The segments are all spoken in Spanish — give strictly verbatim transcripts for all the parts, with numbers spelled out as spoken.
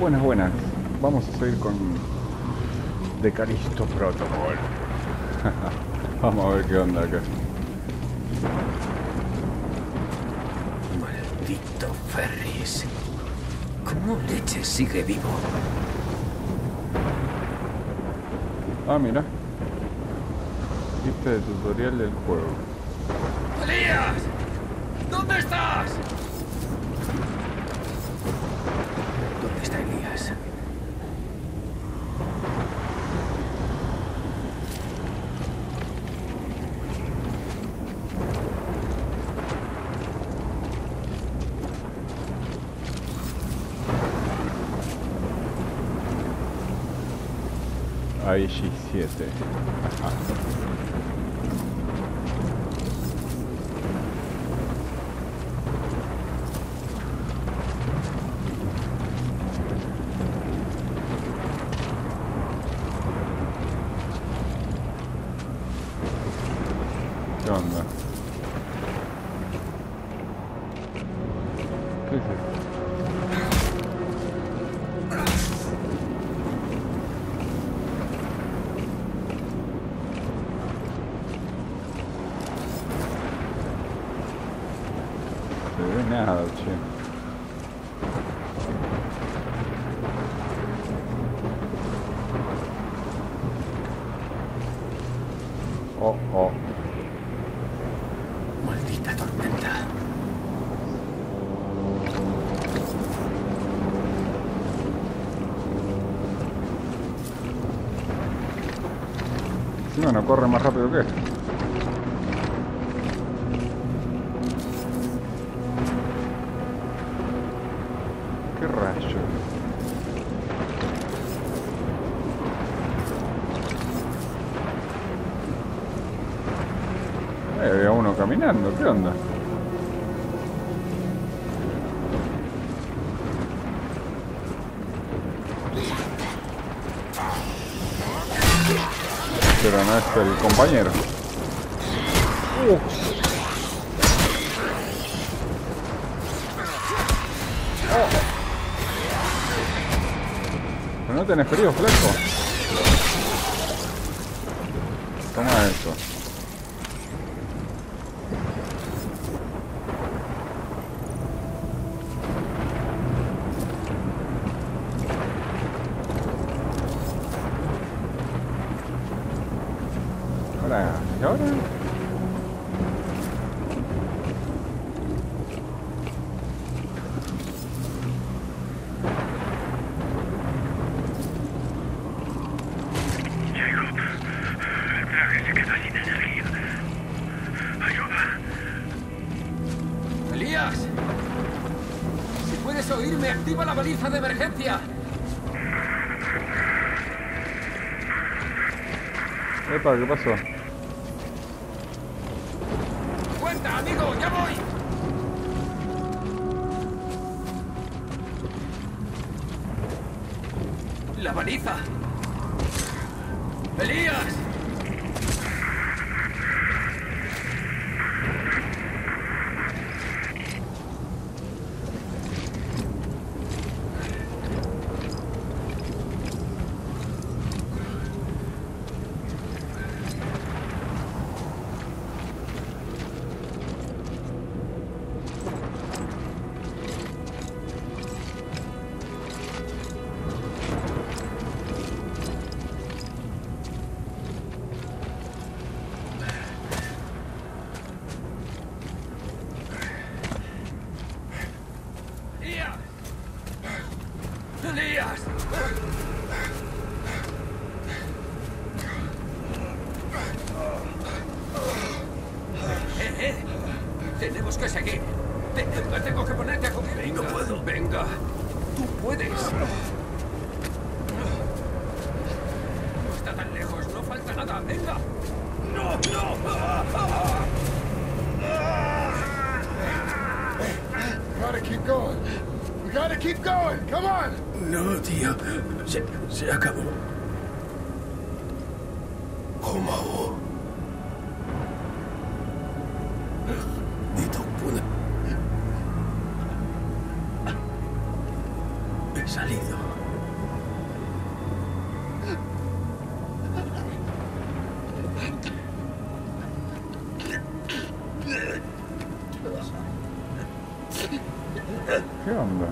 Buenas, buenas. Vamos a seguir con The Callisto Protocol. Vamos a ver qué onda acá. Maldito Ferris. ¿Cómo leche sigue vivo? Ah, mira. Lista de tutorial del juego. ¡Elías! ¿Dónde estás? ¿Dónde está Elías? I G siete. Ajá. ¿Qué onda? ¿Qué es esto? No se ve nada, che. Oh, oh. Maldita tormenta. Encima no corre más rápido que esto. ¿Qué rayo? Ahí había uno caminando, ¿qué onda? Pero no es el compañero. Uh. Oh. Pero no tenés frío, flaco. Toma eso. Ahora, ¿y ahora? Jacob, el traje se quedó sin energía. Ayuda. ¡Elías! Si puedes oírme, activa la baliza de emergencia. Epa, ¿qué pasó? ¡Cuenta, amigo! ¡Ya voy! ¡La baliza! ¡Elías! ¡Elías! ¡Elías! ¡Eh, eh! Tenemos que seguir. Te- Tengo que ponerte a comer. Venga. No puedo. Venga. Tú puedes. No está tan lejos. No falta nada. Venga. ¡No, no! Gotta keep going. We gotta keep going. Come on. No, tío. Se, se acabó. ¿Cómo? Ni tú pude. he salido. ¿Qué onda?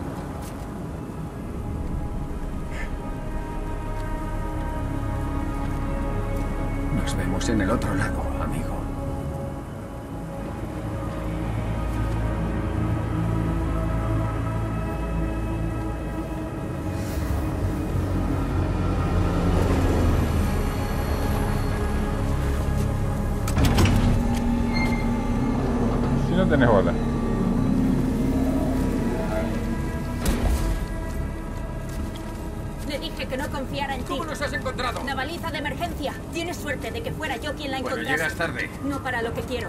Nos vemos en el otro lado, amigo. Si no tenés bola. Le dije que no confiara en ti. ¿Cómo nos has encontrado? Una baliza de emergencia. Tienes suerte de que fuera yo quien la Bueno, encontrase. llegas tarde. No para lo que quiero.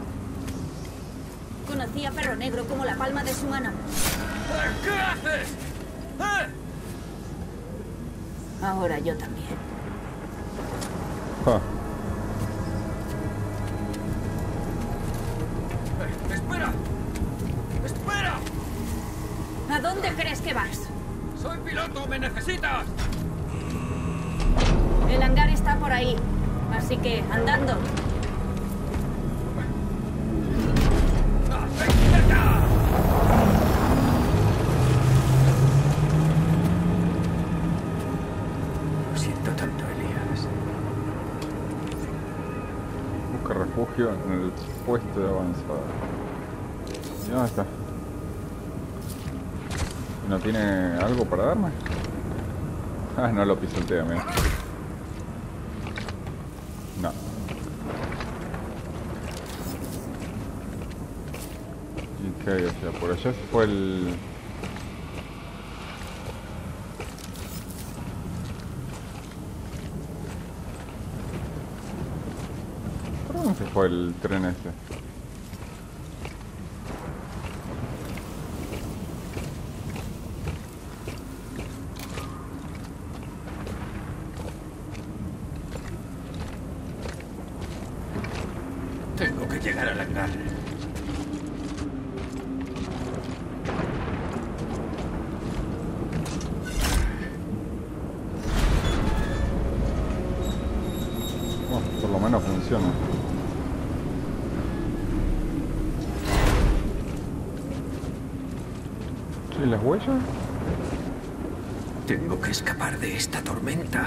Conocí a Perro Negro como la palma de su mano. ¿Qué haces? ¿Eh? Ahora yo también. Ja. Eh, ¡Espera! ¡Espera! ¿A dónde crees que vas? ¡Soy piloto! ¡Me necesitas! El hangar está por ahí. Así que, andando. ¡Ah, ven, cerca! Lo siento tanto, Elías. Busca refugio en el puesto de avanzada. ¿Y dónde está? ¿No tiene algo para darme? Ah, no lo pisotea, mira. No. ¿Y qué hay? O sea, por allá se fue el... ¿Por dónde se fue el tren ese? Tengo que llegar al hangar. Bueno, por lo menos funciona. ¿Y las huellas? Tengo que escapar de esta tormenta.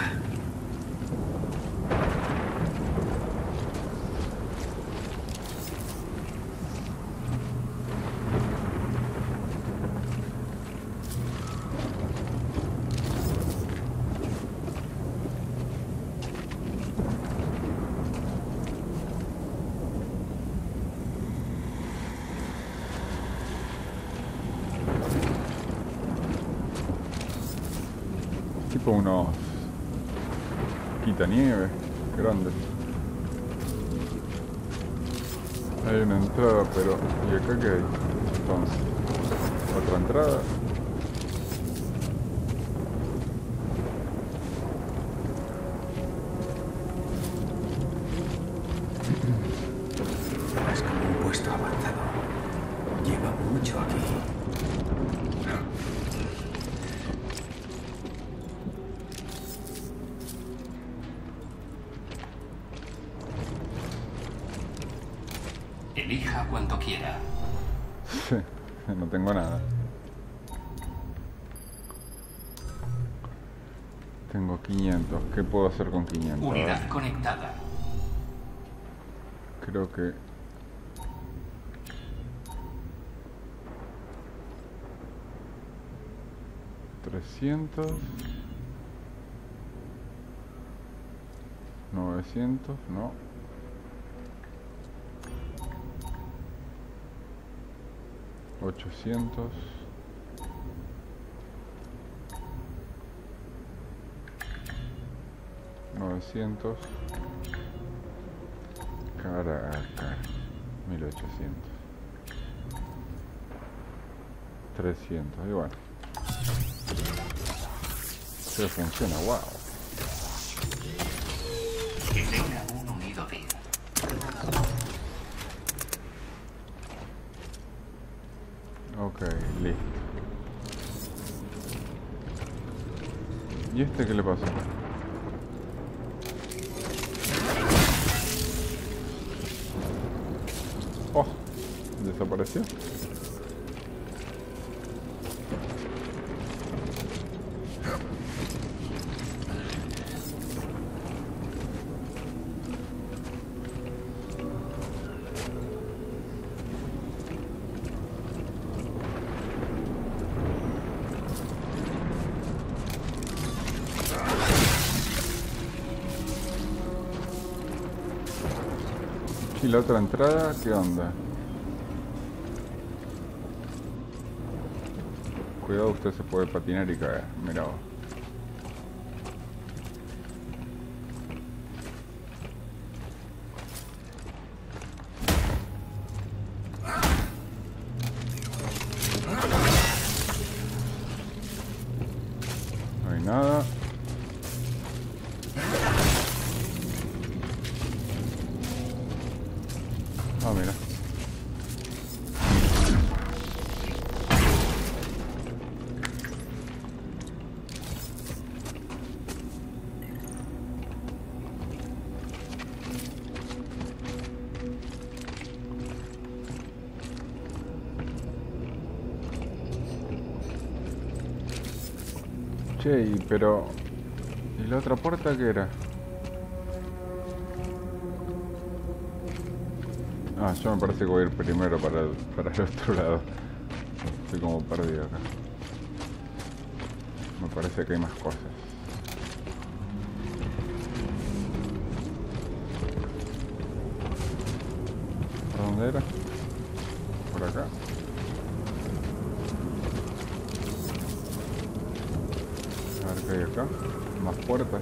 Tipo unos quitanieves grandes. Hay una entrada, pero... ¿y acá qué hay? Entonces, otra entrada. Es como un puesto avanzado. Lleva mucho aquí. Elija cuanto quiera. Sí, no tengo nada. Tengo quinientos. ¿Qué puedo hacer con quinientos? Unidad conectada. Creo que... trescientos... novecientos, no. ochocientos. novecientos. Caraca. mil ochocientos. trescientos. Y bueno. Se funciona, wow. Que tenga un unido día. Ok, listo. ¿Y este qué le pasó? Oh, desapareció. ¿Y la otra entrada qué onda? Cuidado, usted se puede patinar y caer. Mirá vos. No hay nada. Ah, mira. Che, y pero... ¿y la otra puerta qué era? Ah, yo me parece que voy a ir primero para el, para el otro lado. Estoy como perdido acá. Me parece que hay más cosas. ¿Por dónde era? Por acá. A ver qué hay acá. Más puertas.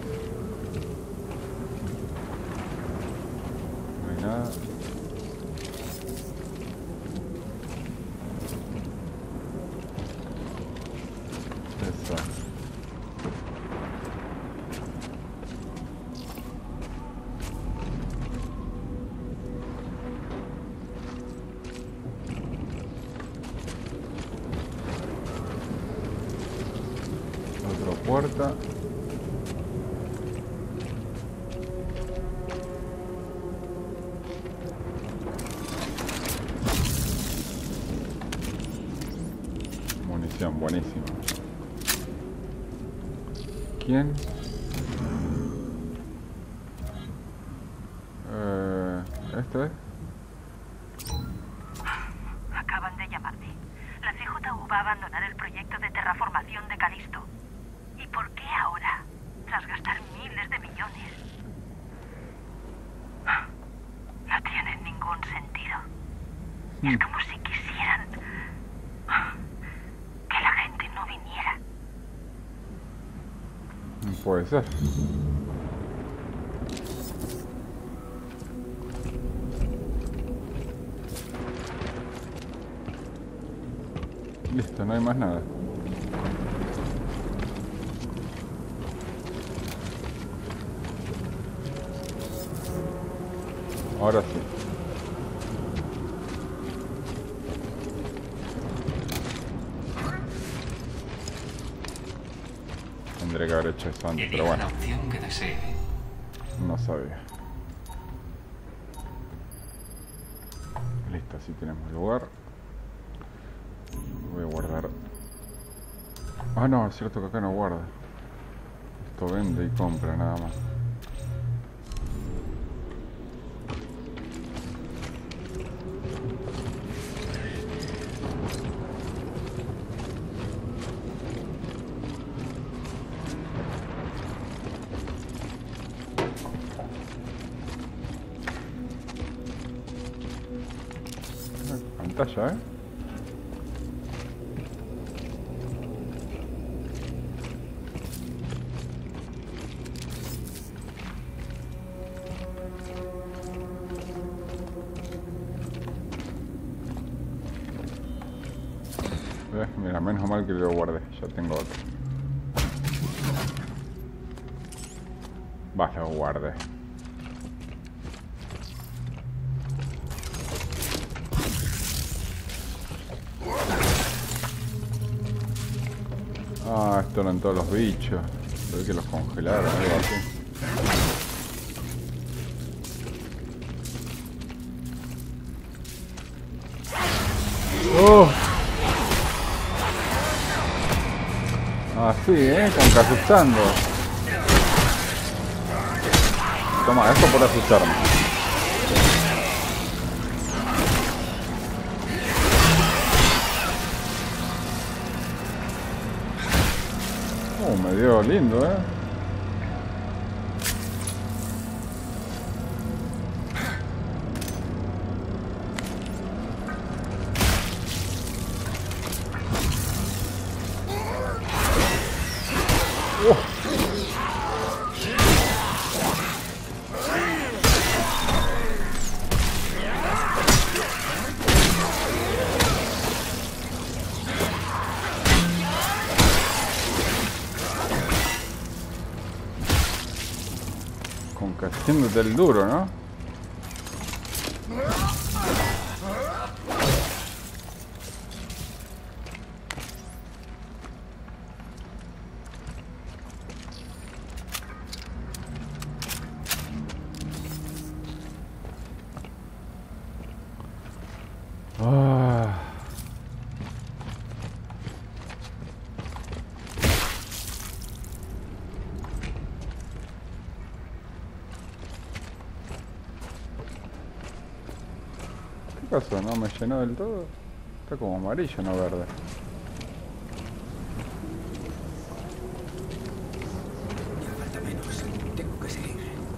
No hay nada. Otra puerta. Munición, buenísimo. ¿Quién? Eh, ¿Este es? Acaban de llamarme. La C J U va a abandonar el proyecto de terraformación de Calisto. ¿Y por qué ahora? Tras gastar miles de millones. No tiene ningún sentido. Es como si quisieran que la gente no viniera. Puede ser. Listo, no hay más nada. Ahora sí. Tendré que haber hecho eso antes, pero bueno. La opción que desee. No sabía. Listo, así tenemos lugar. Voy a guardar. Ah, no, es cierto que acá no guarda. Esto vende y compra nada más. Pantalla, ¿eh? ¿Ves? Mira, menos mal que lo guardé, ya tengo otro. Va, lo guardé. Ah, esto eran todos los bichos. Se ve que los congelaron, algo así. ¡Oh! Así, ¿eh? Con que asustando. Toma, esto por asustarme. Oh, me dio lindo, ¿eh? Haciéndote el duro, ¿no? Ah. ¿Qué pasó? ¿No me llenó del todo? Está como amarillo, no verde. Ya falta menos. Tengo que seguir.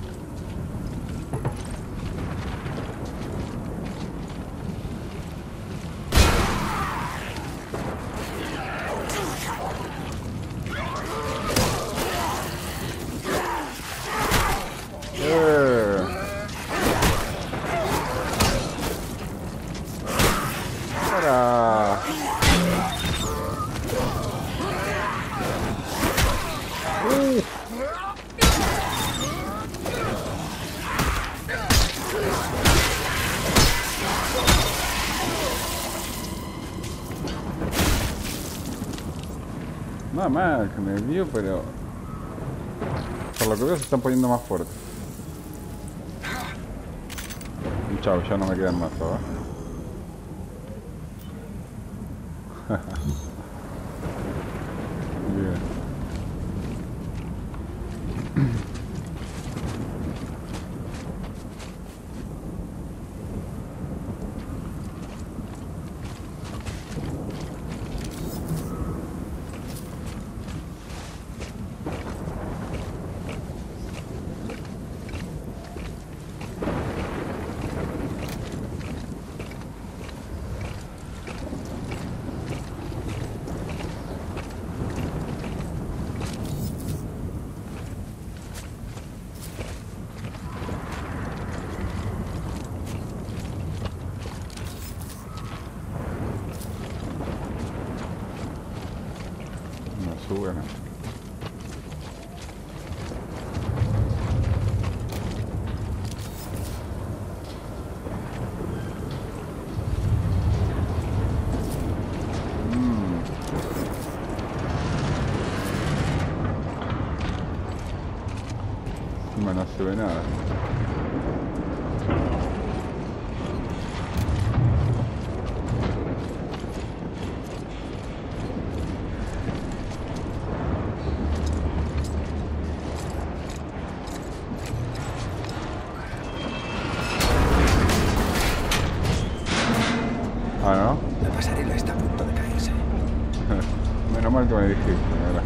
Nada más que me dio, pero por lo que veo se están poniendo más fuertes. Y chao, ya no me quedan más, ¿sabes? Bien. Suben. Mm. Encima no se ve nada. Ah, ¿no? La pasarela está a punto de caerse. Menos mal que me dijiste, ¿verdad?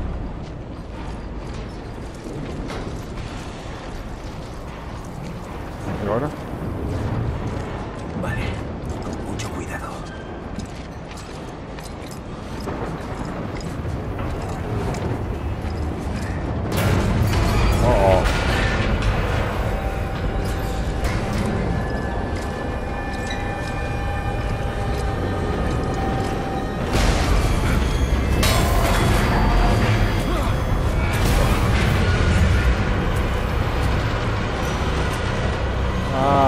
¿Y ahora? Vale, con mucho cuidado. Oh, oh. Ah.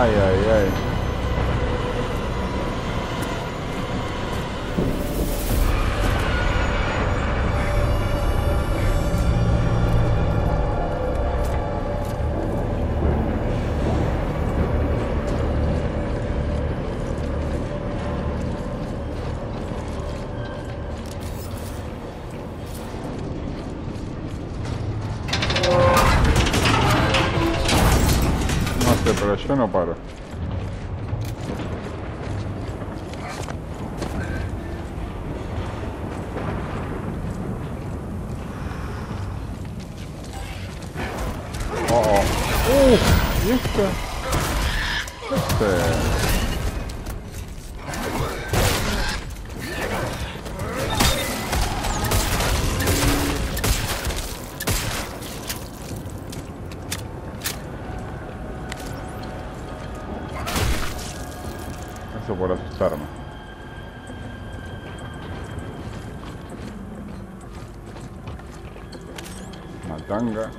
sé, pero yo no paro. Oh, oh. Uh, ¿y esto? Este... Eso por asustarme. Una tanga.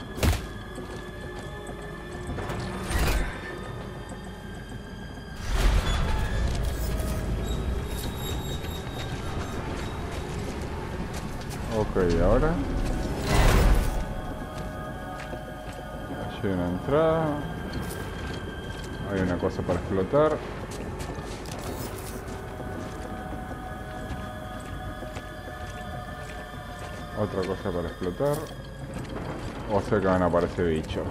Ok, ahora allí hay una entrada. Hay una cosa para explotar. Otra cosa para explotar. O sea que van a aparecer bichos.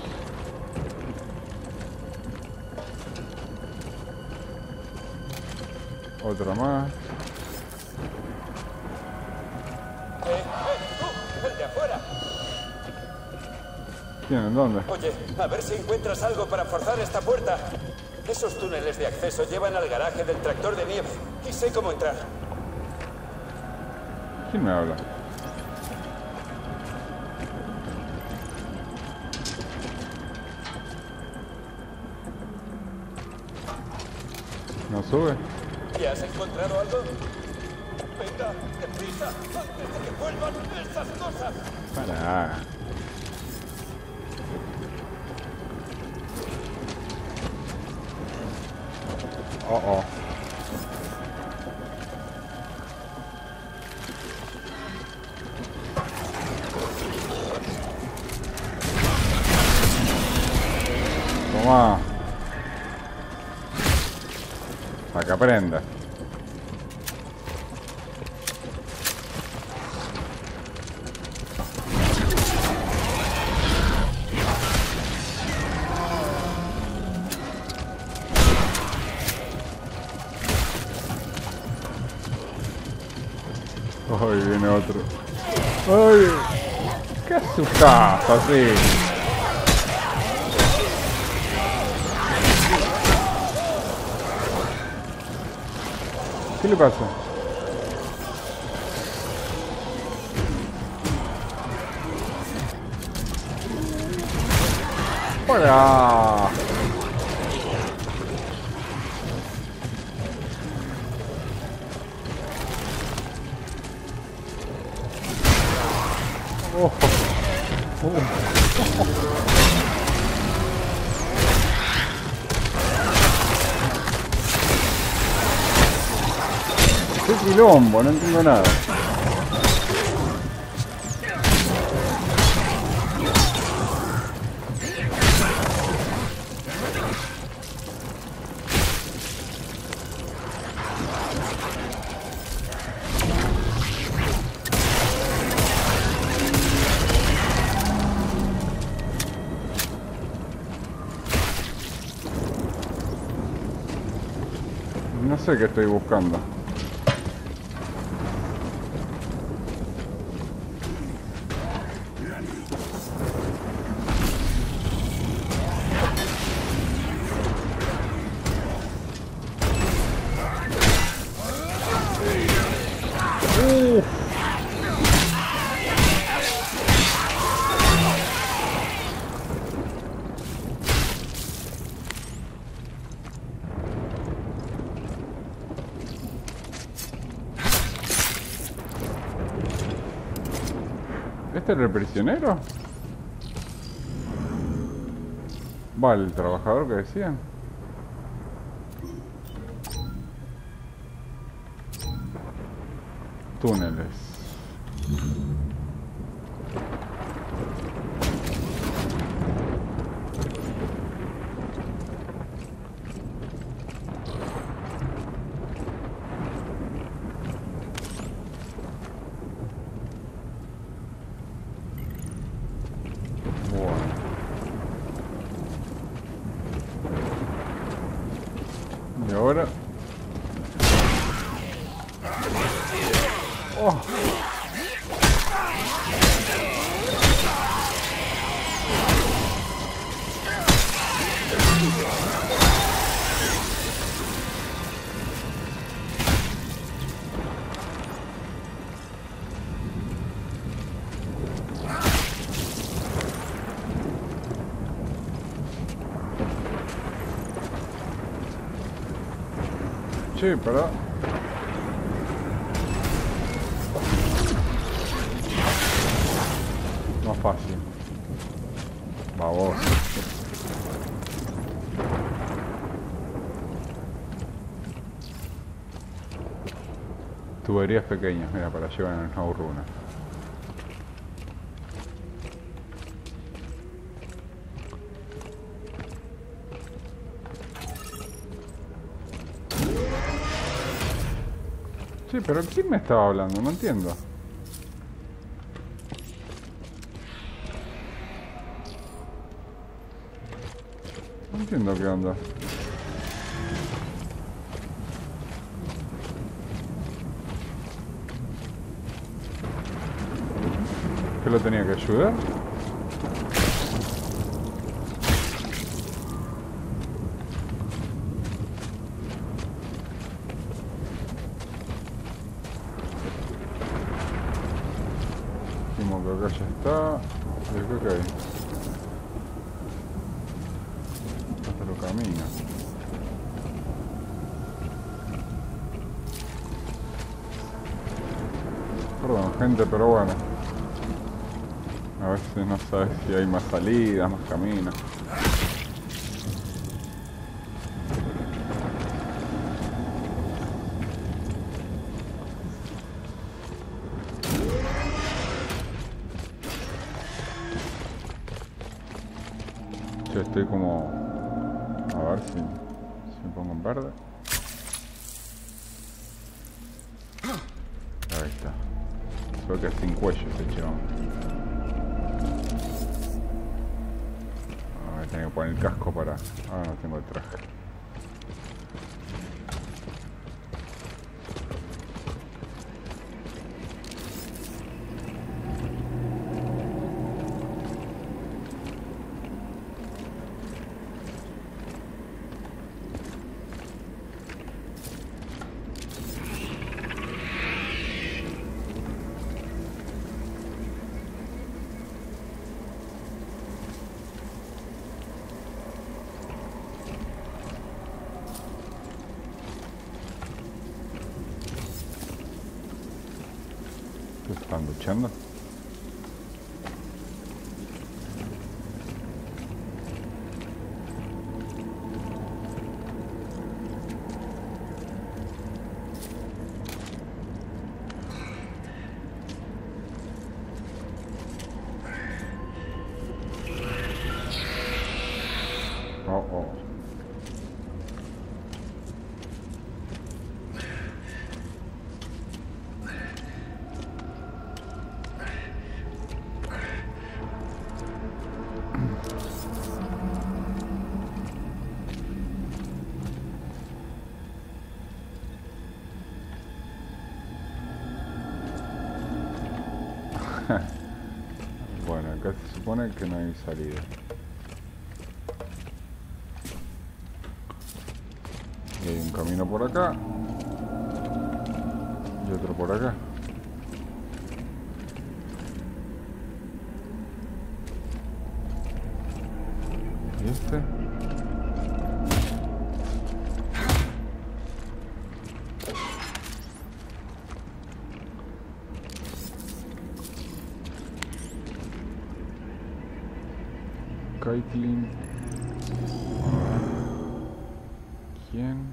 Otra más. Eh, eh, tú, el de afuera. ¿Quién? ¿En dónde? Oye, a ver si encuentras algo para forzar esta puerta. Esos túneles de acceso llevan al garaje del tractor de nieve. Y sé cómo entrar. ¿Quién me habla? ¿No sube? ¿Ya has encontrado algo? Venga, deprisa, antes de que vuelvan esas cosas. Para. Oh, oh. Toma. Para que aprenda. Ay, viene otro. Ay, ¿qué asustás así? ¿Qué le pasa? ¡Hola! Oh. Oh. ¡Qué quilombo! No entiendo nada. No sé qué estoy buscando. ¿Este era el prisionero? Vale, el trabajador que decían. Túneles. Y ahora... Oh. Sí, pero... Más fácil. Vamos. Tuberías pequeñas, mira, para llevar en el Snow Runa. Sí, pero ¿quién me estaba hablando? No entiendo. No entiendo qué onda. ¿Qué lo tenía que ayudar? Como que acá ya está. ¿Y acá qué hay? Hasta lo camina. Perdón, gente, pero bueno. A veces no sabes si hay más salidas, más caminos. Yo estoy como... A ver si, si me pongo en verde. Ahí está. Creo que es sin cuello este chabón. Tengo que poner el casco para... Ah, no tengo el traje. ¿Están luchando? Oh, oh. Bueno, acá se supone que no hay salida. Y hay un camino por acá. Y otro por acá. ¿Y este? Caitlin. ¿Quién?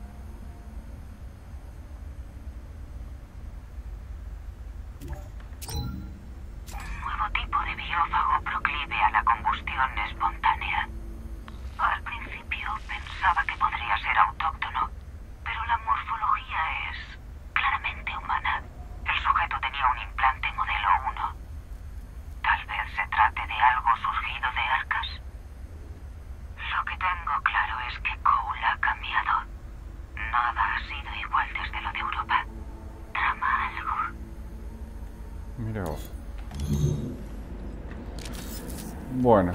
Nuevo tipo de biófago proclive a la combustión espontánea. Al principio pensaba que podría ser autóctono, pero la morfología es claramente humana. El sujeto tenía un implante modelo uno. Tal vez se trate de algo surgido de Arcas. Lo que tengo claro es que Cole ha cambiado. Bueno.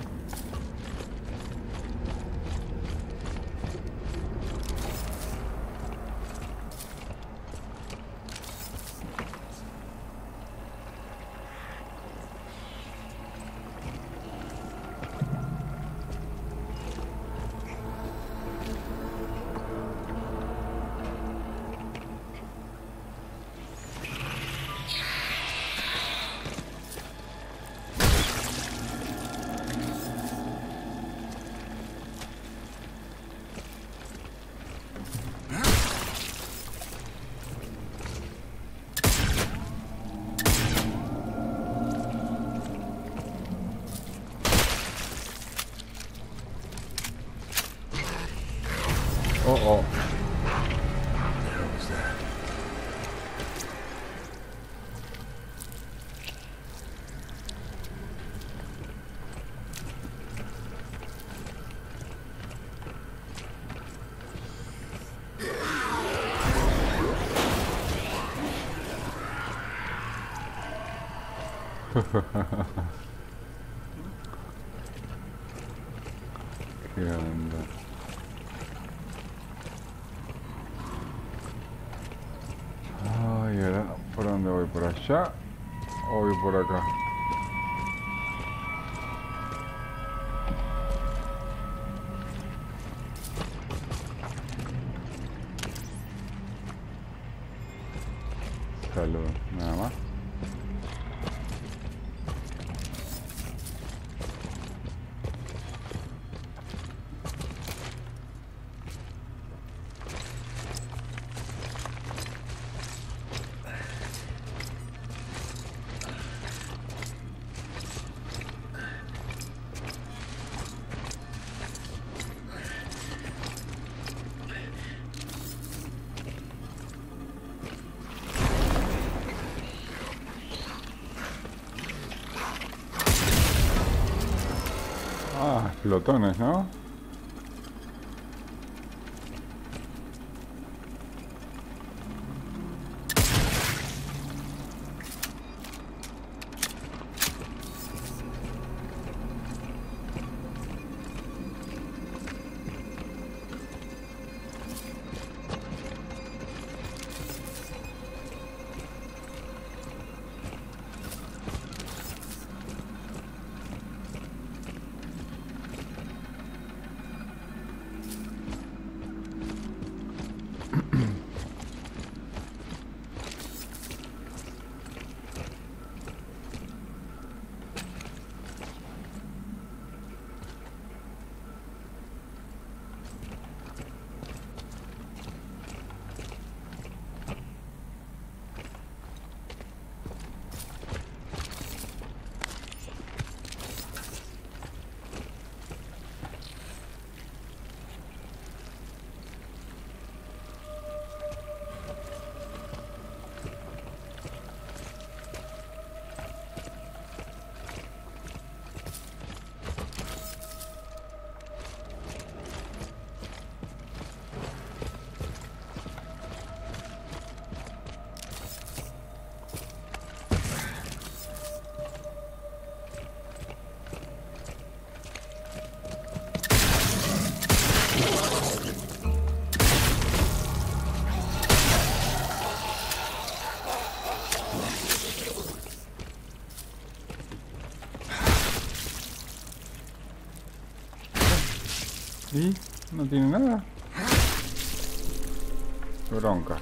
Oh, oh. ¿Qué onda? Ay, ahora, ¿por dónde voy? ¿Por allá? ¿O voy por acá? Salud, nada más. Ah, explotones, ¿no? ¿Y? ¿No tiene nada? Bronca.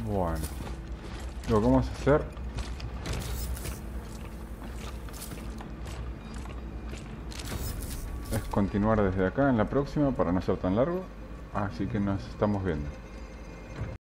Bueno, lo que vamos a hacer es continuar desde acá en la próxima para no ser tan largo. Así que nos estamos viendo.